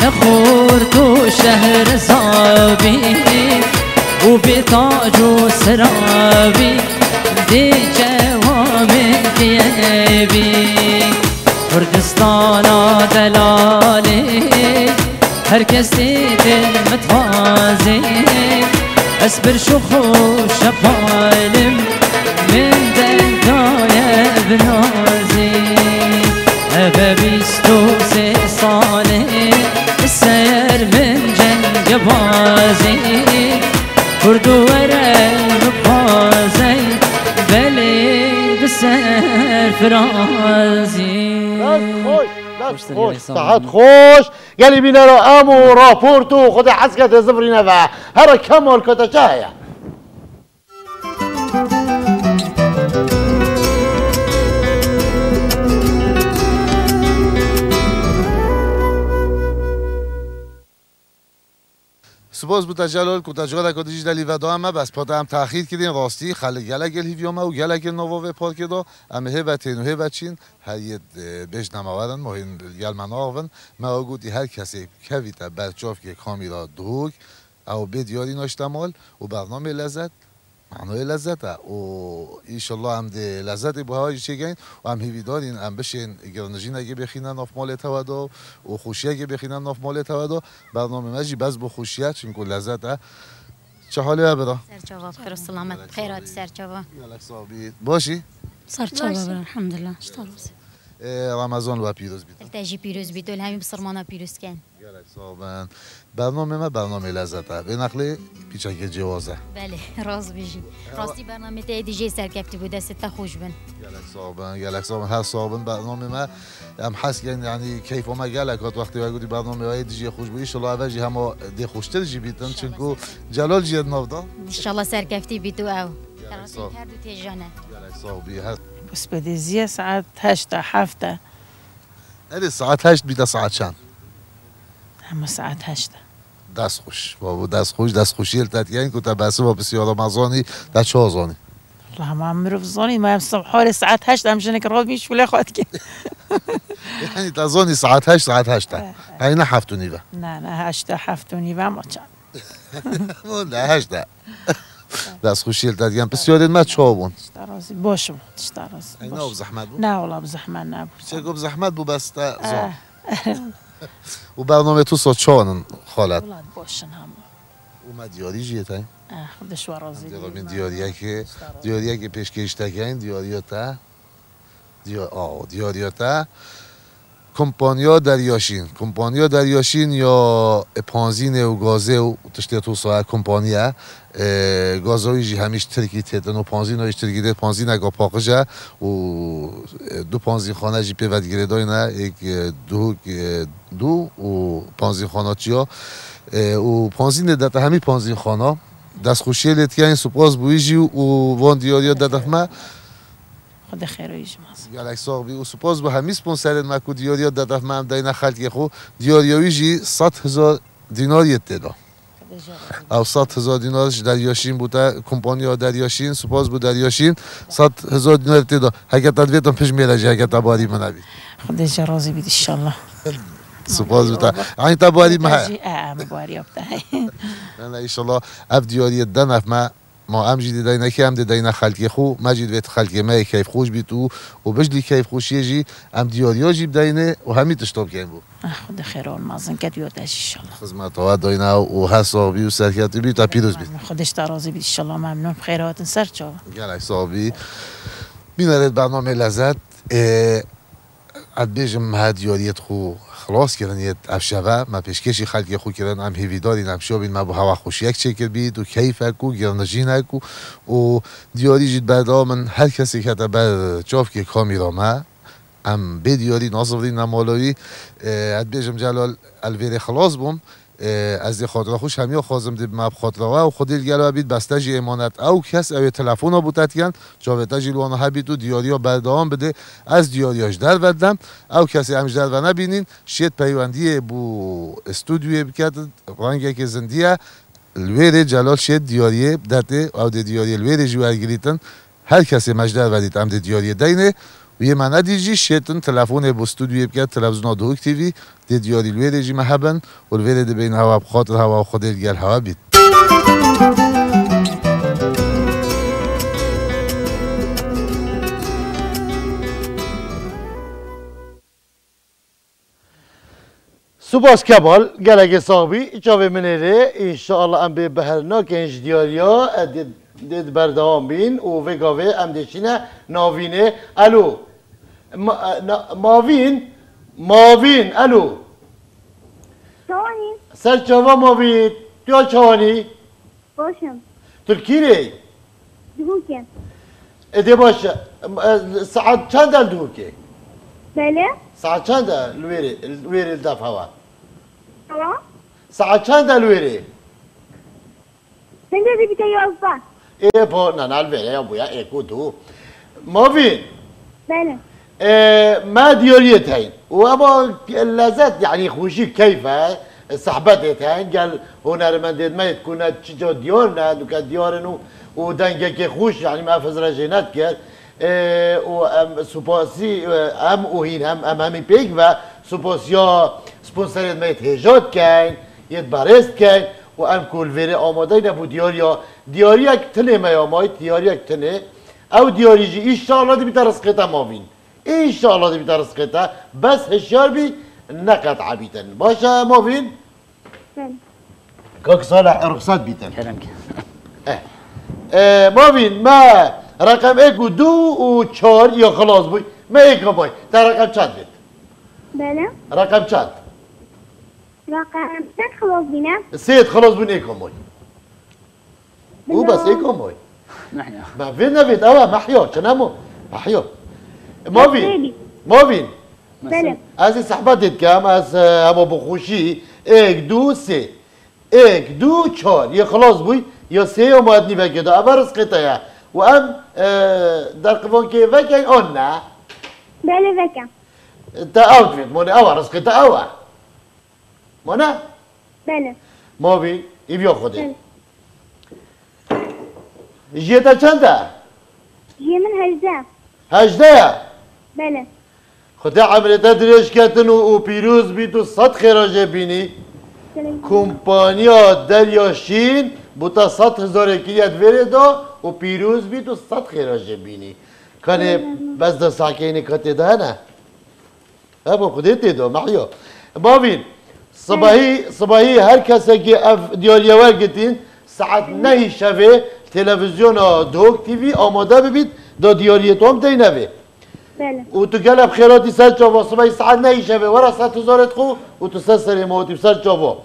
[SPEAKER 3] خورد و شهر زابی و به تاج و سرابی دی جوام قیبی کردستان دلالی هر کسی دل متوازی اسبر شخوش پالم من دلدای بنازی ابا بیست و سه ساله سیر من جنگ بازی کرد و ورم بازی بلی بسر فرازی
[SPEAKER 1] دست خوش صحت خوش گلی بینه رو امو راپورتو خود حسکت زبرینه و هر کمال کتا چاهیه
[SPEAKER 6] سپاس بوده جلال که تجربه کردی دلی و دام بس پاده هم تأخیر کردین راستی خاله گله گل هیویومه و گله گل نوو پارک دا اما هی تین و هی چین هیت بیش نماورن ما این گل مناقون ما گویی هر کسی کویتا برچاف که کامیرا دوگ او به دیاری ناشتمال و برنامه لذت معنای لذت و ایشالله هم ده لذت بهایی چگین و هم هیوی دارین هم بشین گرانجین اگه بخینن آف مال توادا و خوشی اگه بخینن آف مال توادا برنامه مجی بز با خوشیت چون که لذت چه حالی برا؟
[SPEAKER 17] سرچاوا بخیر و سلامت خیرات سرچاوا
[SPEAKER 6] باشی؟
[SPEAKER 17] سرچاوا برا الحمدلله
[SPEAKER 6] رمضان و پیروز بید
[SPEAKER 17] تاجی پیروز بید و همین بسرمانا پیروز کن
[SPEAKER 6] صابن برنامه ما برنامه لذته به نقل پیچک جوازه
[SPEAKER 17] بله راز بیشی راستی برنامه تا دیجی سرکفتی بوده ستا خوش بن
[SPEAKER 6] گلک صابن گلک صابن هر صابن برنامه ما هم حس یعنی کیف ما گلکات وقتی وقتی برنامه های دیجی خوش بودی ان اولی هم دی خوشتر جی بیتن چونکو جلال جی نودا
[SPEAKER 17] ان شاء الله سرکفتی بیتو او تراسی هر دو تیجانه
[SPEAKER 6] گلک صابی هر
[SPEAKER 18] بس بدي زي ساعات هشتا حفتا
[SPEAKER 6] هذه ساعات هشت بيتا ساعات شان
[SPEAKER 18] هم ساعات هشتا
[SPEAKER 6] دست خوش بابا دست خوش دست خوشی التات يعني كنت بس با بسیار رمضانی در چه زانی
[SPEAKER 18] والله ما عمرو في ما الصبح حوالي ساعات هشتا همشان كراد مش ولا اخواتك
[SPEAKER 6] يعني تظني ساعات هشت ساعات هشتا هاي نه هفت و نیوه
[SPEAKER 18] نه نه هشتا هفت و نیوه ما كان
[SPEAKER 6] نه هشتا دست خوشی التات يعني بسیار ما چابون
[SPEAKER 18] اشترازي باشم اشترازي
[SPEAKER 6] اینا بزحمت بود
[SPEAKER 18] نه والله بزحمت نبود
[SPEAKER 6] چه گفت زحمت بود بس تا زان و برنامه تو ساعت چهارن خالت
[SPEAKER 18] ولاد باشن هم
[SPEAKER 6] اومد دیاری جیه تا
[SPEAKER 18] خودش ورازی
[SPEAKER 6] دیگه دیاریه که دیاریه که پیشکش تکین دیاریاتا دیار آه دیاریاتا کمپانیا دریاشین کمپانیا دریاشین یا پانزین و گازه و تشتی تو ساعت کمپانیا گازوی جی همیش ترکی تدن و پانزین هایش ترکی ده پانزین اگه پاقجه و دو پانزین خانه جی پیوت گیره داینه یک دو دو و پانزین خانه چیا و پانزین داده همی پانزین خانه دست خوشی لیت که این سپاس بویجی و وان دیاریا داده ما
[SPEAKER 18] خدا خیر و ایجماز
[SPEAKER 6] گلک ساقبی و سپاس با همی سپونسرت مکو دیاریا داده ما هم داینا خلقی خو دیاریایی جی صد هزار دینار یت داده او صد هزار دینارش دریاشین بوده کمپانیا دریاشین سپاس بود دریاشین صد هزار دینار تدا هکه تدویتم پیش میره هکه تباری منبی
[SPEAKER 18] خدا جرازی بید انشالله
[SPEAKER 6] سپاس بوده این تباری ما
[SPEAKER 18] اه مباری ابته
[SPEAKER 6] نه انشالله اف دیاری دنف ما ما ام جدی داینا که ام داینا خلقی خو مجید وقت خلقی ما کیف خوش بیتو و بجلی کیف خوشی جی ام دیاریا جیب داینه و همی تشتاب کن بو
[SPEAKER 18] خدا خیر و مازن کد یاد ان شاء الله
[SPEAKER 6] خدمت آواد داینا و حسابی و سرکتی بی تا پیروز بید
[SPEAKER 18] خودش ترازی بید ان شاء الله ممنون خیرات سر چا
[SPEAKER 6] گلک صابی بینرد برنامه لذت ادبیجم هدیاریت خو خلاص کردن یه افشاوه ما پیشکشی خلقی خو کردن هم هیویداری نمشابین ما با هوا خوشی یک چکر بید و کیف اکو گرنجین اکو و دیاری جید بعدا من هر کسی که تا بر چاف که کامیرا ما هم به دیاری ناظرین نمالایی ادبیجم جلال الویر خلاص بوم از دی خاطره خوش همیا خازم دی مب خاطره و خودی گلو بید بسته جی امانت او کس او تلفن ها بودت کن جاوتا جیلوانا هبید و دیاری ها بردام بده از دیاریاش در وردم او کسی همش در و نبینین شید پیوندی بو استودیوی بکرد رنگی که زندیه الویر جلال شید دیاریه داده او دی دیاری الویر جوار گریتن هر کسی مجدر وردید هم دی دیاری دینه وی من دیجی شیطن تلفن با استودیو بکرد تلویزیون دوک تیوی دی دیاری لوی دیجی محبن و الوی دی بین هوا بخاطر هوا خود گل هوا بید
[SPEAKER 1] سپاس کمال گلگ صاحبی جاوی منیره انشاءالله ام به بهرنا کنج دیاریا دید بردهام بین و وگاوه ام دیشینه ناوینه الو ما ماوین ماوین الو
[SPEAKER 16] چوانی
[SPEAKER 1] سر چاوا ماوین تو چوانی
[SPEAKER 16] باشم
[SPEAKER 1] ترکی ری
[SPEAKER 16] دهوکه
[SPEAKER 1] ادی باشه ساعت چند دهوکه
[SPEAKER 16] بله
[SPEAKER 1] ساعت چند لویری لویری الدف هوا
[SPEAKER 16] هوا
[SPEAKER 1] ساعت چند لویری
[SPEAKER 16] سنجا دی بیتا یازده
[SPEAKER 1] ای با نه نه لویری یا بویا ایکو دو ماوین
[SPEAKER 16] بله
[SPEAKER 1] ما ديوريت هين وابا لذات يعني خوشي كيفه صحبتي هين قال هنا رمندت ما تكون تشجو ديورنا دوكا ديورنو ودنجك خوش يعني ما فزر جينات كير و سوباسي ام وهين هم ام همي بيك و سوباسيا سبونسرت ما هجات كاين يد بارست كاين و ام كل فيري آماده نبو دياريا دياريك تنه ما يا ماي دياريك تنه او دياريجي ان شاء الله دي بترس قطع ماوين ان شاء الله دي بترس قطع بس هشيار بي نقط عبيتن باشا ماوين كوك صالح رخصات بيتن اه اه ماوين ما رقم ايك و دو و چار يا خلاص بوي ما ايك باي تا رقم چند بيت
[SPEAKER 16] بله
[SPEAKER 1] رقم چند
[SPEAKER 16] رقم ست خلاص بینم
[SPEAKER 1] سيد خلاص بين ايكم باي او بس ايكم باي ما فين نفيت اوه محيو شنامو محيو ماوين ماوين
[SPEAKER 16] بله
[SPEAKER 1] از صحبتت کم از همه بخوشی ایک دو سه ایک دو چهار یه خلاص بوی یا سه یا باید نیوه کده اول رسقیتا یا و ام در قوان که وکن آن نه
[SPEAKER 16] بله وکم
[SPEAKER 1] تا اوت فید مونه اول رسقیتا اول مونه
[SPEAKER 16] بله
[SPEAKER 1] ماوین ایویا خوده
[SPEAKER 16] بله
[SPEAKER 1] جیتا چنده؟
[SPEAKER 16] جی من هجده
[SPEAKER 1] هجده
[SPEAKER 16] بله
[SPEAKER 1] خدا عملت درش کتن و پیروز بی تو صد خراجه بینی کمپانیا دریاشین بوتا صد هزار کلیت وره دا و پیروز بی تو صد خراجه بینی کنه بس دا ساکینی کتی ده نه ها با خودت دا محیا ماوین صباحی صباحی هر کسی که اف دیاریور گتین ساعت نه شوه تلویزیون دوک تیوی آماده ببید دا دیاریت هم دی نوه
[SPEAKER 16] بله
[SPEAKER 1] و تو قلب خیراتی سر جاوا صبحی ساعت نهیشه به ورا ست هزارت خو و تو سر سر موتی سر جاوا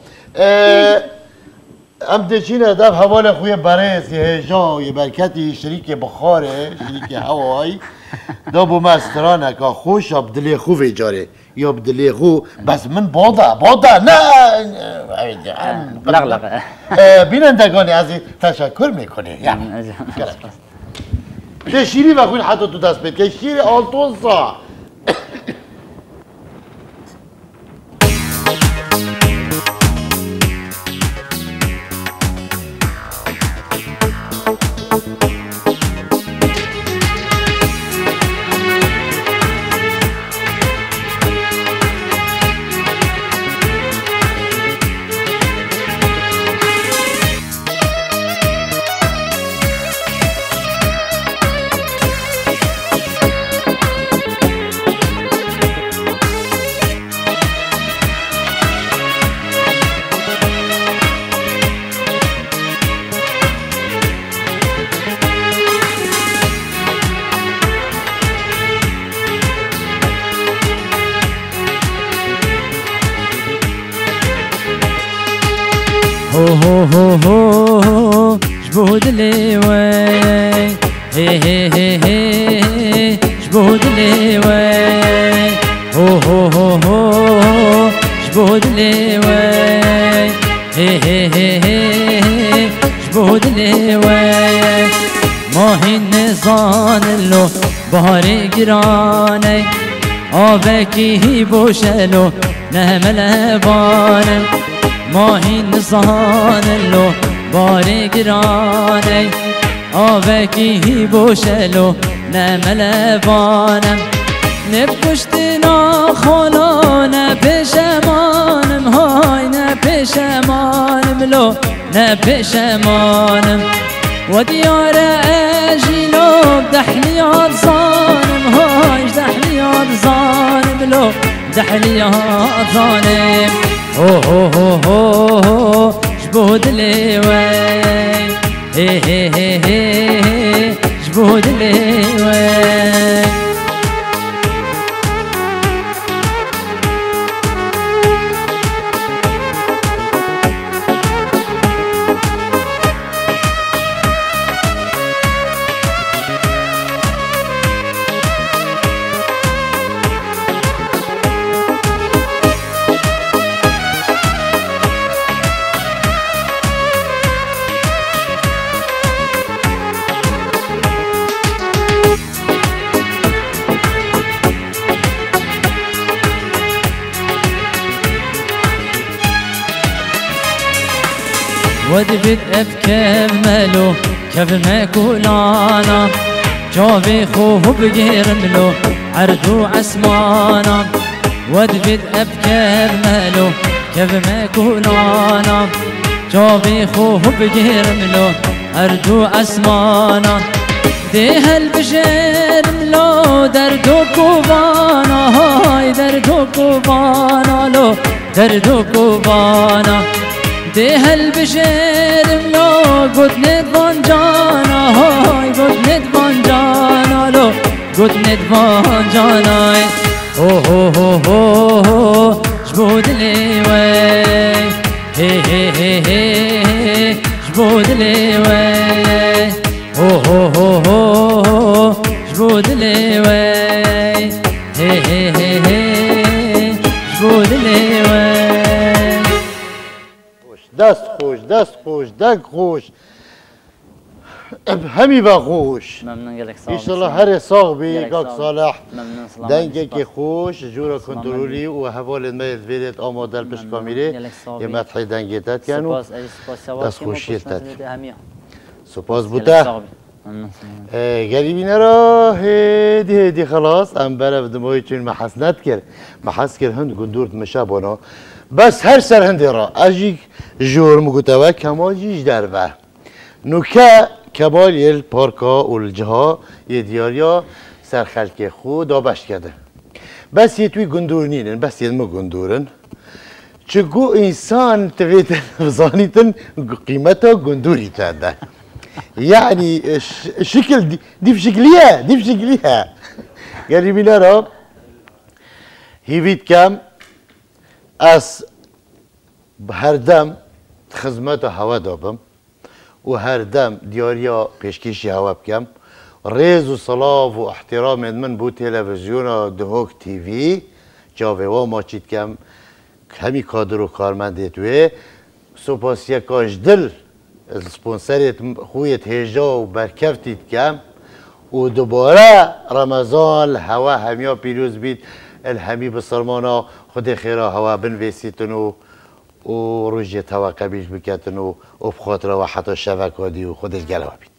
[SPEAKER 1] ام دچین ادب حوال خوی برس یه هجا یه برکتی شریک بخاره شریک هوایی دا بو مسترانه که خوش اب دلی خو ویجاره یا بدلی خو بس من بادا بادا نه
[SPEAKER 19] لغلقه
[SPEAKER 1] بینندگانی از تشکر میکنه ده شیری و خوین حتی تو دست بید که شیری آلتونسا
[SPEAKER 3] هو هو هو هو جبود لي وي هي هي هي هي جبود لي وي هو هو هو هو جبود لي وي هي هي هي هي جبود لي وي ما هي نزان له بهار گرانه آبکی بوشلو نهمل بانم ماهی نزان لو باری گرانه آوکی بوشلو نمل بانم نب کشتنا خالا نه پشمانم های نه پشمانم لو نه پشمانم و دیار اجیلو دحلیات زانم های دحلیات زانم لو دحلیات زانم هو هو هو هو هو جبود لیوی هی هی هی هی جبود لیوی ودبت ابكي ملو كيف ما كولانا جوفي خوه بقيرملو عردو عسمانا ودبت ابكي ملو كيف ما كولانا جوفي خوه بقيرملو عردو عسمانا ديه البشير ملو دردو كوبانا هاي دردو كوبانا لو دردو كوبانا ده البشر ملو قد ندبان جانا هاي قد ندبان جانا لو قد ندبان جانا هو هو هو هو هو جبود ليوي هي هي هي هي جبود ليوي هو هو هو هو جبود ليوي هي هي هي هي جبود ليوي
[SPEAKER 1] دست خوش دست خوش دگ خوش همی با خوش
[SPEAKER 19] ممنون گلک سال
[SPEAKER 1] ایشالله هر ساق بی گاک صالح
[SPEAKER 19] ممنون سلام
[SPEAKER 1] دنگه که خوش جورا کنترولی و حوال میل ویدت آماده پیش کامیره یه مدحی دنگه تد کنو دست خوشیل تد سپاس بوده گریبینه را هدی هدی خلاص ام بره بدمایی چون محسنت کرد محس کرد هند گندورد مشابانا بس هر سر هندی را اجی جور مگوتوا کمال جیش در و نوکه کمال یل پارکا و الجها یه دیاریا سر خلک خود آبشت کرده بس یه توی گندور نینن بس یه ما گندورن چگو انسان تویتن بزانیتن قیمتا گندوری تاده یعنی شکل دی, دی بشکلیه دی بشکلیه گریبینه را هیوید کم از هر دم خدمت هوا دابم و هر دم دیاریا پیشکشی هوا بکم ریز و صلاف و احترام من بو تلویزیون دهوک تیوی جاوه و ما چید کم همی کادر و کارمنده توی سپاس یکاش دل سپونسریت خویت هجا و برکفتید کم و دوباره رمضان هوا همیا پیروز بید الهمی بسرمانا خود خیره هوا بنویسیتن و و روژه هوا قبیش بکتن و بخاطر و حتی شبکه دی و خود الگلوه بید